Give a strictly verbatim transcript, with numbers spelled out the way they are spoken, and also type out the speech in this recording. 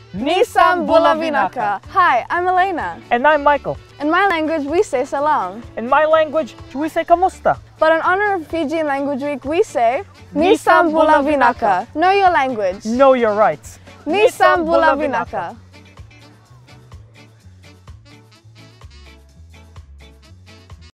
Nisam Bula Vinaka. Hi, I'm Elena. And I'm Michael. In my language, we say salam. In my language, we say kamusta. But in honor of Fijian Language Week, we say Nisam Bula Vinaka. Know your language. Know your rights. Nisam Bula Vinaka.